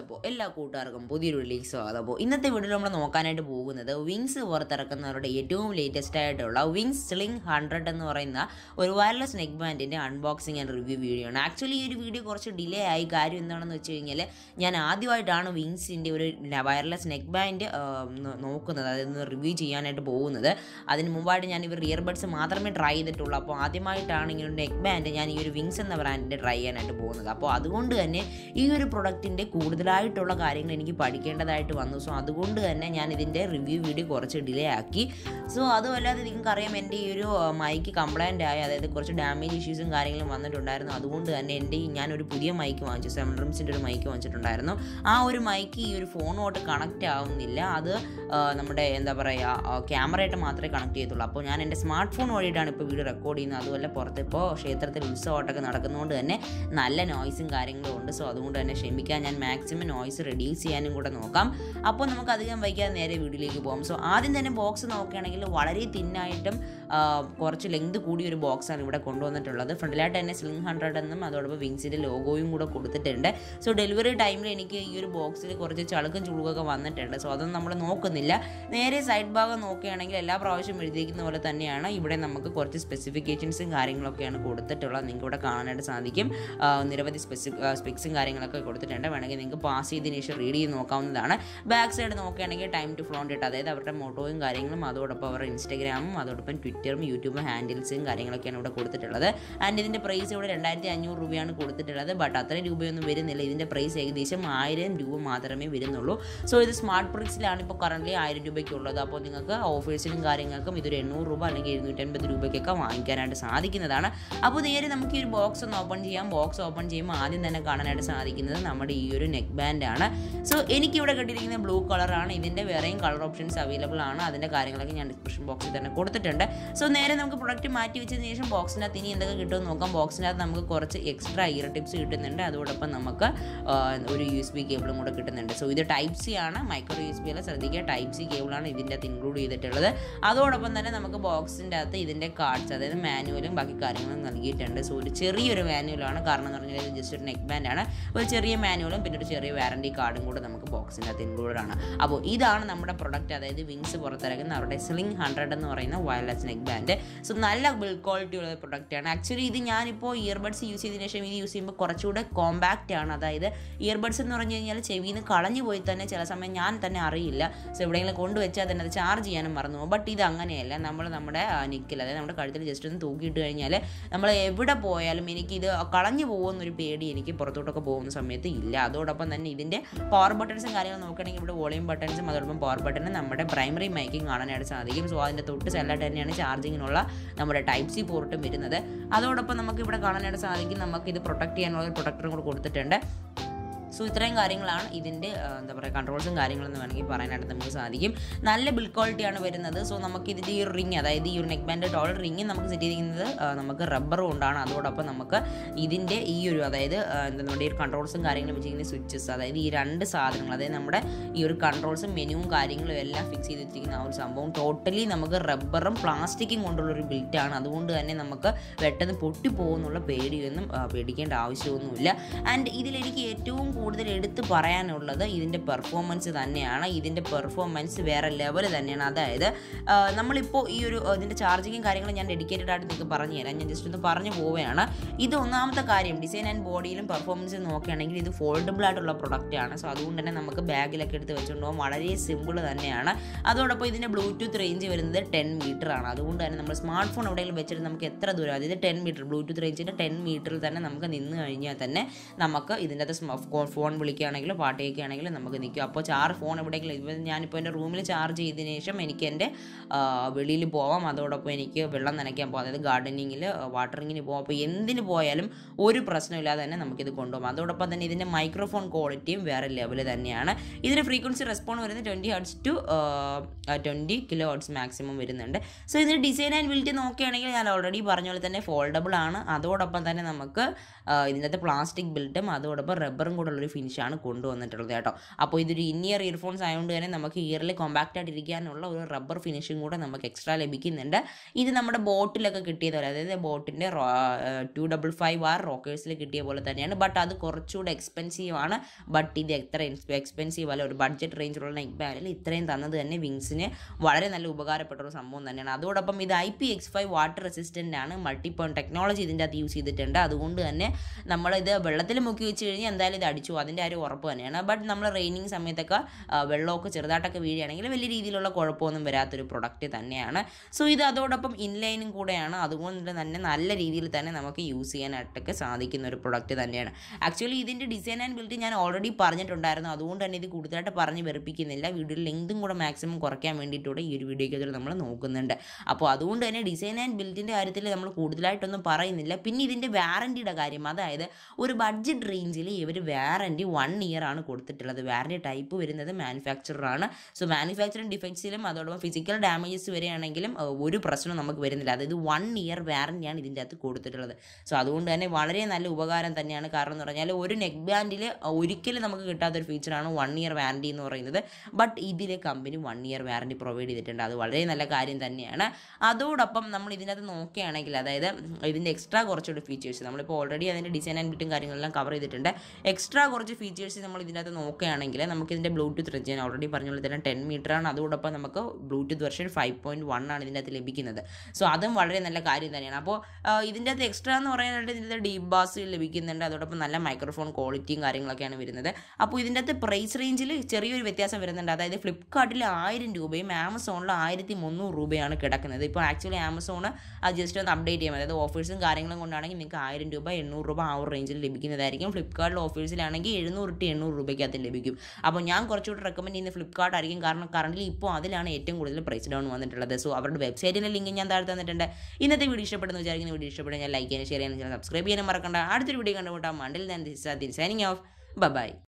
അപ്പോൾ എല്ലാ കൂട്ടുകാർക്കും പുതിയൊരു വീഡിയോയിലേക്ക് സ്വാഗതം. അപ്പോൾ ഇന്നത്തെ വീഡിയോയിൽ നമ്മൾ നോക്കാനായിട്ട് പോകുന്നത് വിങ്സ് പുറത്തിറക്കുന്നവരുടെ ഏറ്റവും ലേറ്റസ്റ്റ് ആയിട്ടുള്ള വിങ്സ് സ്ലിംഗ് 100 എന്ന് പറയുന്ന ഒരു വയർലെസ് നെക്ക് ബാൻഡിൻ്റെ അൺബോക്സിങ് ആൻഡ് റിവ്യൂ വീഡിയോ ആണ്. ആക്ച്വലി ഈ ഒരു വീഡിയോ കുറച്ച് ഡിലേ ആയി. കാര്യം എന്താണെന്ന് വെച്ച് കഴിഞ്ഞാൽ ഞാൻ ആദ്യമായിട്ടാണ് വിങ്സിൻ്റെ ഒരു വയർലെസ് നെക്ക് ബാൻഡ് നോക്കുന്നത്, അതായത് റിവ്യൂ ചെയ്യാനായിട്ട് പോകുന്നത്. അതിന് മുമ്പായിട്ട് ഞാൻ ഇവർ ഇയർബഡ്സ് മാത്രമേ ട്രൈ ചെയ്തിട്ടുള്ളൂ. അപ്പോൾ ആദ്യമായിട്ടാണ് ഇങ്ങനെ ഒരു നെക്ക് ബാൻഡ് ഞാൻ ഈ ഒരു വിങ്സ് എന്ന ബ്രാൻഡിൻ്റെ ട്രൈ ചെയ്യാനായിട്ട് പോകുന്നത്. അപ്പോൾ അതുകൊണ്ട് തന്നെ ഈ ഒരു പ്രൊഡക്റ്റിൻ്റെ കൂടുതലായിട്ടുള്ള കാര്യങ്ങൾ എനിക്ക് പഠിക്കേണ്ടതായിട്ട് വന്നു. സോ അതുകൊണ്ട് തന്നെ ഞാൻ ഇതിൻ്റെ റിവ്യൂ വീഡിയോ കുറച്ച് ഡിലേ ആക്കി. സോ അതുമല്ലാതെ നിങ്ങൾക്കറിയാം എൻ്റെ ഈ ഒരു മൈക്ക് കംപ്ലൈൻ്റ് ആയി, അതായത് കുറച്ച് ഡാമേജ് ഇഷ്യൂസും കാര്യങ്ങളും വന്നിട്ടുണ്ടായിരുന്നു. അതുകൊണ്ട് തന്നെ ഞാനൊരു പുതിയ മൈക്ക് വാങ്ങിച്ചു, 7 റിംസിൻ്റെ ഒരു മൈക്ക് വാങ്ങിച്ചിട്ടുണ്ടായിരുന്നു. ആ ഒരു മൈക്ക് ഈ ഒരു ഫോണോട്ട് കണക്റ്റ് ആവുന്നില്ല. അത് നമ്മുടെ എന്താ പറയുക ക്യാമറയായിട്ട് മാത്രമേ കണക്ട് ചെയ്യത്തുള്ളൂ. അപ്പോൾ ഞാൻ എൻ്റെ സ്മാർട്ട് ഫോൺ വഴിയിട്ടാണ് ഇപ്പോൾ വീഡിയോ റെക്കോർഡ് ചെയ്യുന്നത്. അതുപോലെ പുറത്ത് ഇപ്പോൾ ക്ഷേത്രത്തിൽ ഉത്സവമായിട്ടൊക്കെ നടക്കുന്നതുകൊണ്ട് തന്നെ നല്ല നോയ്സും കാര്യങ്ങളും ഉണ്ട്. സോ അതുകൊണ്ട് തന്നെ ക്ഷമിക്കാൻ ഞാൻ മാക്സിമം നോയ്സ് റെഡ്യൂസ് ചെയ്യാനും കൂടെ നോക്കാം. അപ്പോൾ നമുക്ക് അധികം വൈകാതെ നേരെ വീഡിയോയിലേക്ക് പോകാം. സോ ആദ്യം തന്നെ ബോക്സ് നോക്കുകയാണെങ്കിൽ വളരെ തിന്നായിട്ടും കുറച്ച് ലെങ്ത് കൂടിയ ഒരു ബോക്സാണ് ഇവിടെ കൊണ്ടുവന്നിട്ടുള്ളത്. ഫ്രണ്ടിലായിട്ട് തന്നെ സ്ലിംഗ് 100 എന്നും അതോടൊപ്പം വിങ്സിൻ്റെ ലോഗോയും കൂടെ കൊടുത്തിട്ടുണ്ട്. സോ ഡെലിവറി ടൈമിൽ എനിക്ക് ഈ ഒരു ബോക്സിൽ കുറച്ച് ചളുക്കും ചുളുകൊക്കെ വന്നിട്ടുണ്ട്. സോ അതൊന്നും നമ്മൾ നോക്കുന്നില്ല. നേരെ സൈഡ് ഭാഗം നോക്കുകയാണെങ്കിൽ എല്ലാ പ്രാവശ്യം എഴുതിയിരിക്കുന്ന പോലെ തന്നെയാണ്. ഇവിടെ നമുക്ക് കുറച്ച് സ്പെസിഫിക്കേഷൻസും കാര്യങ്ങളൊക്കെയാണ് കൊടുത്തിട്ടുള്ളത്. നിങ്ങൾക്ക് ഇവിടെ കാണാനായിട്ട് സാധിക്കും. നിരവധി സ്പെക്സും കാര്യങ്ങളൊക്കെ കൊടുത്തിട്ടുണ്ട്. വേണമെങ്കിൽ നിങ്ങൾക്ക് പാസ് ചെയ്തതിന് ശേഷം റീഡ് ചെയ്ത് നോക്കാവുന്നതാണ്. ബാക്ക് സൈഡ് നോക്കുകയാണെങ്കിൽ ടൈം ടു ഫ്ലോണ്ട് ഇട്ട്, അതായത് അവരുടെ മോട്ടോയും കാര്യങ്ങളും അതോടൊപ്പം അവരുടെ ഇൻസ്റ്റാഗ്രാമും അതോടൊപ്പം ട്വിറ്ററും യൂട്യൂബും ഹാൻഡിൽസും കാര്യങ്ങളൊക്കെയാണ് ഇവിടെ കൊടുത്തിട്ടുള്ളത്. ആൻഡ് ഇതിൻ്റെ പ്രൈസ് ഇവിടെ 2500 രൂപയാണ് കൊടുത്തിട്ടുള്ളത്. ബട്ട് അത്രയും രൂപയൊന്നും വരുന്നില്ല. ഇതിൻ്റെ പ്രൈസ് ഏകദേശം 1000 രൂപ മാത്രമേ വരുന്നുള്ളൂ. സോ ഇത് സ്മാർട്ട് പ്രിക്സിലാണ് ഇപ്പോൾ കറൻ്റ് 1000 രൂപയ്ക്കുള്ളത്. അപ്പോൾ നിങ്ങൾക്ക് ഓഫേഴ്സിനും കാര്യങ്ങൾക്കും ഇതൊരു 800 രൂപ അല്ലെങ്കിൽ 750 രൂപയ്ക്കൊക്കെ വാങ്ങിക്കാനായിട്ട് സാധിക്കുന്നതാണ്. അപ്പോൾ നേരെ നമുക്ക് ഈ ഒരു ബോക്സ് ഒന്ന് ഓപ്പൺ ചെയ്യാം. ബോക്സ് ഓപ്പൺ ചെയ്യുമ്പോൾ ആദ്യം തന്നെ കാണാനായിട്ട് സാധിക്കുന്നത് നമ്മുടെ ഈ ഒരു നെക്ക് ബാൻഡാണ്. സോ എനിക്കിവിടെ കിട്ടിയിരിക്കുന്നത് ബ്ലൂ കളറാണ്. ഇതിൻ്റെ വേറെയും കളർ ഓപ്ഷൻസ് അവൈലബിൾ ആണ്. അതിൻ്റെ കാര്യങ്ങളൊക്കെ ഞാൻ ഡിസ്ക്രിപ്ഷൻ ബോക്സിൽ തന്നെ കൊടുത്തിട്ടുണ്ട്. സോ നേരെ നമുക്ക് പ്രൊഡക്റ്റ് മാറ്റി വെച്ചതിന് ശേഷം ബോക്സിനകത്ത് ഇനി എന്തൊക്കെ കിട്ടുമെന്ന് നോക്കാം. ബോക്സിനകത്ത് നമുക്ക് കുറച്ച് എക്സ്ട്രാ ഇയർ ടിപ്സ് കിട്ടുന്നുണ്ട്. അതോടൊപ്പം നമുക്ക് ഒരു USB കേബിളും കൂടെ കിട്ടുന്നുണ്ട്. സോ ഇത് ടൈപ്പ് സി ആണ്, മൈക്രോ USB അല്ല, ശ്രദ്ധിക്കുക. ടൈപ്പ് സി കേബിളാണ് ഇതിൻ്റെ അകത്ത് ഇൻക്ലൂഡ് ചെയ്തിട്ടുള്ളത്. അതോടൊപ്പം തന്നെ നമുക്ക് ബോക്സിൻ്റെ അകത്ത് ഇതിൻ്റെ കാർഡ്സ്, അതായത് മാനുവലും ബാക്കി കാര്യങ്ങളും നൽകിയിട്ടുണ്ട്. സോ ഒരു ചെറിയൊരു മാനുവലാണ്. കാരണം എന്ന് പറഞ്ഞാൽ ഇത് ജസ്റ്റ് ഒരു നെക്ക് ബാൻഡാണ്. ഒരു ചെറിയ മാനുവലും പിന്നെ ഒരു ചെറിയ വാറണ്ടി കാർഡും കൂടെ നമുക്ക് ബോക്സിൻ്റെ അകത്ത് ഇൻക്ലൂഡഡ് ആണ്. അപ്പോൾ ഇതാണ് നമ്മുടെ പ്രൊഡക്റ്റ്, അതായത് വിങ്സ് പുറത്തിറക്കുന്ന അവരുടെ സ്ലിംഗ് 100 എന്ന് പറയുന്ന വയർലെസ് നെക്ക് ബാൻഡ്. സോ നല്ല ബിൽഡ് ക്വാളിറ്റി ഉള്ള പ്രൊഡക്റ്റാണ്. ആക്ച്വലി ഇത് ഞാനിപ്പോൾ ഇയർബഡ്സ് യൂസ് ചെയ്തതിന് ശേഷം ഇത് യൂസ് ചെയ്യുമ്പോൾ കുറച്ചുകൂടെ കോമ്പാക്റ്റ് ആണ്. അതായത് ഇയർബഡ്സ് എന്ന് പറഞ്ഞു കഴിഞ്ഞാൽ ചെവിയിൽ നിന്ന് കളഞ്ഞു പോയി തന്നെ ചില സമയം ഞാൻ തന്നെ അറിയില്ല. സോ എവിടെയെങ്കിലും കൊണ്ടുവച്ചാൽ തന്നെ അത് ചാർജ് ചെയ്യാനും മറന്നു പോകും. ബട്ട് ഇത് അങ്ങനെയല്ല. നമ്മുടെ നെക്കിൽ, അതായത് നമ്മുടെ കഴുത്തിൽ ജസ്റ്റ് ഒന്ന് തൂക്കിയിട്ട് കഴിഞ്ഞാൽ നമ്മൾ എവിടെ പോയാലും എനിക്കിത് കളഞ്ഞു പോകുന്നൊരു പേടി എനിക്ക് പുറത്തോട്ടൊക്കെ പോകുന്ന സമയത്ത് ഇല്ല. അതോടൊപ്പം തന്നെ ഇതിൻ്റെ പവർ ബട്ടൺസും കാര്യങ്ങൾ നോക്കുകയാണെങ്കിൽ ഇവിടെ വോളിയം ബട്ടൺസും അതോടൊപ്പം പവർ ബട്ടണും നമ്മുടെ പ്രൈമറി മൈക്കിങ് കാണാനായിട്ട് സാധിക്കും. സോ അതിൻ്റെ തൊട്ട് സൈഡിലായിട്ട് തന്നെയാണ് ചാർജിങ്ങിനുള്ള നമ്മുടെ ടൈപ്പ് സി പോർട്ടും വരുന്നത്. അതോടൊപ്പം നമുക്ക് ഇവിടെ കാണാനായിട്ട് സാധിക്കും നമുക്കിത് പ്രൊട്ടക്ട് ചെയ്യാനുള്ള ഒരു പ്രൊട്ടക്ടറും കൂടെ കൊടുത്തിട്ടുണ്ട്. സോ ഇത്രയും കാര്യങ്ങളാണ് ഇതിൻ്റെ എന്താ പറയുക കൺട്രോൾസും കാര്യങ്ങളെന്ന് വേണമെങ്കിൽ പറയാനായിട്ട് നമുക്ക് സാധിക്കും. നല്ല ബിൽഡ് ക്വാളിറ്റിയാണ് വരുന്നത്. സോ നമുക്ക് ഇതിൻ്റെ ഈ ഒരു റിങ്, അതായത് ഈ ഒരു നെക്ക് ബാൻഡ് ടോൾ റിങ് നമുക്ക് സെറ്റ് ചെയ്തിരിക്കുന്നത് നമുക്ക് റബ്ബർ കൊണ്ടാണ്. അതോടൊപ്പം നമുക്ക് ഇതിൻ്റെ ഈ ഒരു, അതായത് നമ്മുടെ ഈ ഒരു കൺട്രോൾസും കാര്യങ്ങളും വെച്ചിരിക്കുന്ന സ്വിച്ചസ്, അതായത് ഈ 2 സാധനങ്ങൾ, അതായത് നമ്മുടെ ഈ ഒരു കൺട്രോൾസും മെനുവും കാര്യങ്ങളും എല്ലാം ഫിക്സ് ചെയ്തിരിക്കുന്ന ആ ഒരു സംഭവം ടോട്ടലി നമുക്ക് റബ്ബറും പ്ലാസ്റ്റിക്കും കൊണ്ടുള്ളൊരു ബിൽറ്റാണ്. അതുകൊണ്ട് തന്നെ നമുക്ക് പെട്ടെന്ന് പൊട്ടിപ്പോകുന്നുള്ള പേടിയൊന്നും പേടിക്കേണ്ട ആവശ്യമൊന്നുമില്ല. ആൻഡ് ഇതിലെനിക്ക് ഏറ്റവും കൂടുതൽ എടുത്ത് പറയാനുള്ളത് ഇതിൻ്റെ പെർഫോമൻസ് തന്നെയാണ്. ഇതിൻ്റെ പെർഫോമൻസ് വേറെ ലെവൽ തന്നെയാണ്. അതായത് നമ്മളിപ്പോൾ ഈ ഒരു ഇതിൻ്റെ ചാർജിങ്ങും കാര്യങ്ങളും ഞാൻ ഡെഡിക്കേറ്റഡ് ആയിട്ട് നിങ്ങൾക്ക് പറഞ്ഞു തരാം. ഞാൻ ജസ്റ്റ് ഒന്ന് പറഞ്ഞു പോവുകയാണ്. ഇത് ഒന്നാമത്തെ കാര്യം, ഡിസൈൻ ആൻഡ് ബോഡിയിലും പെർഫോമൻസ് നോക്കുകയാണെങ്കിൽ ഇത് ഫോൾഡബിൾ ആയിട്ടുള്ള പ്രൊഡക്റ്റാണ്. സോ അതുകൊണ്ട് തന്നെ നമുക്ക് ബാഗിലൊക്കെ എടുത്ത് വെച്ചുകൊണ്ട് പോകാൻ വളരെ സിമ്പിൾ തന്നെയാണ്. അതോടൊപ്പം ഇതിൻ്റെ ബ്ലൂടൂത്ത് റേഞ്ച് വരുന്നത് 10 മീറ്റർ ആണ്. അതുകൊണ്ട് തന്നെ നമ്മൾ സ്മാർട്ട് ഫോൺ എവിടെയെങ്കിലും വെച്ചിട്ട് നമുക്ക് എത്ര ദൂരം, അതായത് 10 മീറ്റർ ബ്ലൂടൂത്ത് റേഞ്ചിൻ്റെ 10 മീറ്ററിൽ തന്നെ നമുക്ക് നിന്ന് കഴിഞ്ഞാൽ തന്നെ നമുക്ക് ഇതിൻ്റെ അകത്ത് ഫോൺ വിളിക്കുകയാണെങ്കിലോ പാട്ട് കേൾക്കുകയാണെങ്കിലും നമുക്ക് നിൽക്കും. അപ്പോൾ ഫോൺ എവിടെയെങ്കിലും, ഞാനിപ്പോൾ എൻ്റെ റൂമിൽ ചാർജ് ചെയ്തതിന് ശേഷം എനിക്ക് എൻ്റെ വെളിയിൽ പോവാം. അതോടൊപ്പം എനിക്ക് വെള്ളം നനയ്ക്കാൻ പോകാം, അതായത് ഗാർഡനിങ്ങിൽ വാട്ടറിങ്ങിന് പോകാം. അപ്പോൾ എന്തിന് പോയാലും ഒരു പ്രശ്നമില്ലാതെ തന്നെ നമുക്കിത് കൊണ്ടുപോകാം. അതോടൊപ്പം തന്നെ ഇതിൻ്റെ മൈക്രോഫോൺ ക്വാളിറ്റിയും വേറെ ലെവൽ തന്നെയാണ്. ഇതിൻ്റെ ഫ്രീക്വൻസി റെസ്പോണ്ട് വരുന്നത് 20 Hz to 20 kHz മാക്സിമം വരുന്നുണ്ട്. സോ ഇതിൻ്റെ ഡിസൈൻ ആൻഡ് ബിൽറ്റ് നോക്കുകയാണെങ്കിൽ ഞാൻ ഓൾറെഡി പറഞ്ഞ പോലെ തന്നെ ഫോൾഡബിൾ ആണ്. അതോടൊപ്പം തന്നെ നമുക്ക് ഇതിൻ്റെ അകത്ത് പ്ലാസ്റ്റിക് ബിൽറ്റും അതോടൊപ്പം റബ്ബറും കൂടെ ഉള്ളൊരു ഒരു ഫിനിഷാണ് കൊണ്ടുവന്നിട്ടുള്ളത് കേട്ടോ. അപ്പോൾ ഇതൊരു ഇയർ ഇയർഫോൺസ് ആയതുകൊണ്ട് തന്നെ നമുക്ക് ഇയറിൽ കോമ്പാക്റ്റ് ആയിട്ടിരിക്കാനുള്ള ഒരു റബ്ബർ ഫിനിഷും കൂടെ നമുക്ക് എക്സ്ട്രാ ലഭിക്കുന്നുണ്ട്. ഇത് നമ്മുടെ ബോട്ടിലൊക്കെ കിട്ടിയതുപോലെ, അതായത് ബോട്ടിൻ്റെ 255R റോക്കേഴ്സിൽ കിട്ടിയ പോലെ തന്നെയാണ്. ബട്ട് അത് കുറച്ചുകൂടെ എക്സ്പെൻസീവ് ആണ്. ബട്ട് ഇത് എത്ര എക്സ്പെൻസീവ് അല്ല, ഒരു ബഡ്ജറ്റ് റേഞ്ചിലുള്ള നെക്ക് ബാൻഡിൽ ഇത്രയും തന്നത് തന്നെ വിങ്സിന് വളരെ നല്ല ഉപകാരപ്പെട്ട ഒരു സംഭവം തന്നെയാണ്. അതോടൊപ്പം ഇത് IPX5 വാട്ടർ റെസിസ്റ്റൻ്റ് ആണ്. മൾട്ടിപോയിന്റ് ടെക്നോളജി ഇതിൻ്റെ അകത്ത് യൂസ് ചെയ്തിട്ടുണ്ട്. അതുകൊണ്ട് തന്നെ നമ്മളിത് വെള്ളത്തിൽ മുക്കി വെച്ച് കഴിഞ്ഞാൽ എന്തായാലും ഇത് അടിച്ചു, അതിൻ്റെ ഒരു ഉറപ്പ് തന്നെയാണ്. ബട്ട് നമ്മൾ റെയിനിങ് സമയത്തൊക്കെ വെള്ളമൊക്കെ ചെറുതായിട്ടൊക്കെ വീഴുകയാണെങ്കിൽ വലിയ രീതിയിലുള്ള കുഴപ്പമൊന്നും വരാത്തൊരു പ്രൊഡക്റ്റ് തന്നെയാണ്. സോ ഇത് അതോടൊപ്പം ഇൻലൈനും കൂടെയാണ്. അതുകൊണ്ട് തന്നെ നല്ല രീതിയിൽ തന്നെ നമുക്ക് യൂസ് ചെയ്യാനായിട്ടൊക്കെ സാധിക്കുന്ന ഒരു പ്രൊഡക്റ്റ് തന്നെയാണ്. ആക്ച്വലി ഇതിൻ്റെ ഡിസൈൻ ആൻഡ് ബിൽഡ് ഞാൻ ഓൾറെഡി പറഞ്ഞിട്ടുണ്ടായിരുന്നു. അതുകൊണ്ട് തന്നെ ഇത് കൂടുതലായിട്ട് പറഞ്ഞ് വെറുപ്പിക്കുന്നില്ല. വീഡിയോയിൽ ലെങ്തും കൂടെ മാക്സിമം കുറയ്ക്കാൻ വേണ്ടിയിട്ടൂടെ ഈ ഒരു വീഡിയോയ്ക്ക് നമ്മൾ നോക്കുന്നുണ്ട്. അപ്പോൾ അതുകൊണ്ട് തന്നെ ഡിസൈൻ ആൻഡ് ബിൽഡിൻ്റെ കാര്യത്തിൽ നമ്മൾ കൂടുതലായിട്ടൊന്നും പറയുന്നില്ല. പിന്നെ ഇതിൻ്റെ വാറൻറ്റിയുടെ കാര്യം, അതായത് ഒരു ബഡ്ജറ്റ് റേഞ്ചിൽ ഇവർ വാറൻറ്റി 1 ഇയർ ആണ് കൊടുത്തിട്ടുള്ളത്. വാറൻറ്റി ടൈപ്പ് വരുന്നത് മാനുഫാക്ചറാണ്. സോ മാനുഫാക്ചറിങ് ഡിഫക്ട്സിലും അതോടൊപ്പം ഫിസിക്കൽ ഡാമേജസ് വരികയാണെങ്കിലും ഒരു പ്രശ്നം നമുക്ക് വരുന്നില്ല. അതായത് 1 ഇയർ വാറൻറ്റിയാണ് ഇതിൻ്റെ അകത്ത് കൊടുത്തിട്ടുള്ളത്. സോ അതുകൊണ്ട് തന്നെ വളരെ നല്ല ഉപകാരം തന്നെയാണ്. കാരണം എന്ന് പറഞ്ഞാൽ ഒരു നെക്ക് ബാൻഡിൽ ഒരിക്കലും നമുക്ക് കിട്ടാത്തൊരു ഫീച്ചറാണ് 1 ഇയർ വാറൻറ്റി എന്ന് പറയുന്നത്. ബട്ട് ഇതിൽ കമ്പനി 1 ഇയർ വാറൻറ്റി പ്രൊവൈഡ് ചെയ്തിട്ടുണ്ട്. അത് വളരെ നല്ല കാര്യം തന്നെയാണ്. അതോടൊപ്പം നമ്മൾ ഇതിനകത്ത് നോക്കുകയാണെങ്കിൽ, അതായത് ഇതിൻ്റെ എക്സ്ട്രാ കുറച്ചുകൂടി ഫീച്ചേഴ്സ്, നമ്മളിപ്പോൾ ഓൾറെഡി അതിൻ്റെ ഡിസൈൻ ആൻഡ് ബിൽഡും കാര്യങ്ങളെല്ലാം കവർ ചെയ്തിട്ടുണ്ട്. എക്സ്ട്രാ കുറച്ച് ഫീച്ചേഴ്സ് നമ്മൾ ഇതിനകത്ത് നോക്കുകയാണെങ്കിൽ നമുക്ക് ഇതിൻ്റെ ബ്ലൂടൂത്ത് റേഞ്ച് ഞാൻ ഓൾറെഡി പറഞ്ഞ പോലെ തന്നെ 10 മീറ്ററാണ്. അതോടൊപ്പം നമുക്ക് ബ്ലൂടൂത്ത് വെർഷൻ 5.1 ആണ് ഇതിൻ്റെ അകത്ത് ലഭിക്കുന്നത്. സോ അതും വളരെ നല്ല കാര്യം തന്നെയാണ്. അപ്പോൾ ഇതിൻ്റെ അകത്ത് എക്സ്ട്രാ എന്ന് പറയാനായിട്ട് ഇതിൻ്റെ ഡീപ് ബാസ് ലഭിക്കുന്നുണ്ട്. അതോടൊപ്പം നല്ല മൈക്രോഫോൺ ക്വാളിറ്റിയും കാര്യങ്ങളൊക്കെയാണ് വരുന്നത്. അപ്പോൾ ഇതിൻ്റെ അകത്ത് പ്രൈസ് റേഞ്ചിൽ ചെറിയൊരു വ്യത്യാസം വരുന്നുണ്ട്. അതായത് ഫ്ലിപ്കാർട്ടിൽ 1000 രൂപയും ആമസോണിൽ 1300 രൂപയാണ് കിടക്കുന്നത്. ഇപ്പോൾ ആക്ച്വലി ആമസോൺ അത് ജസ്റ്റ് ഒന്ന് അപ്ഡേറ്റ് ചെയ്യാം. അതായത് ഓഫേഴ്സും കാര്യങ്ങളും കൊണ്ടാണെങ്കിൽ നിങ്ങൾക്ക് 1000 രൂപ 800 രൂപ ആ ഒരു റേഞ്ചിൽ ലഭിക്കുന്നതായിരിക്കും. ഫ്ലിപ്കാർട്ടിൽ ഓഫേഴ്സിലാണെങ്കിൽ 700 രൂപയ്ക്കകത്ത് ലഭിക്കും. അപ്പോൾ ഞാൻ കുറച്ചുകൂടി റെക്കമെൻഡ് ചെയ്യുന്ന ഫ്ലിപ്കാർട്ട് ആയിരിക്കും. കാരണം കറൻറ്റ്ലി ഇപ്പോൾ അതിലാണ് ഏറ്റവും കൂടുതൽ പ്രൈസ് ഡൗൺ വന്നിട്ടുള്ളത്. സോ അവരുടെ വെബ്സൈറ്റിൻ്റെ ലിങ്ക് ഞാൻ താഴെ തന്നിട്ടുണ്ട്. ഇന്നത്തെ വീഡിയോ ഇഷ്ടപ്പെടുന്ന വിചാരിക്കുന്ന വീഡിയോ ഇഷ്ടപ്പെടുന്ന ഞാൻ ലൈക്ക് ചെയ്യാനും ഷെയർ ചെയ്യാനും സബ്സ്ക്രൈബ് ചെയ്യാനും മറക്കണ്ട. അടുത്തൊരു വീഡിയോ കണ്ടുമുട്ടാം. മണ്ടിൽ ഞാൻ സൈനിങ് ഓഫ്. ബൈ.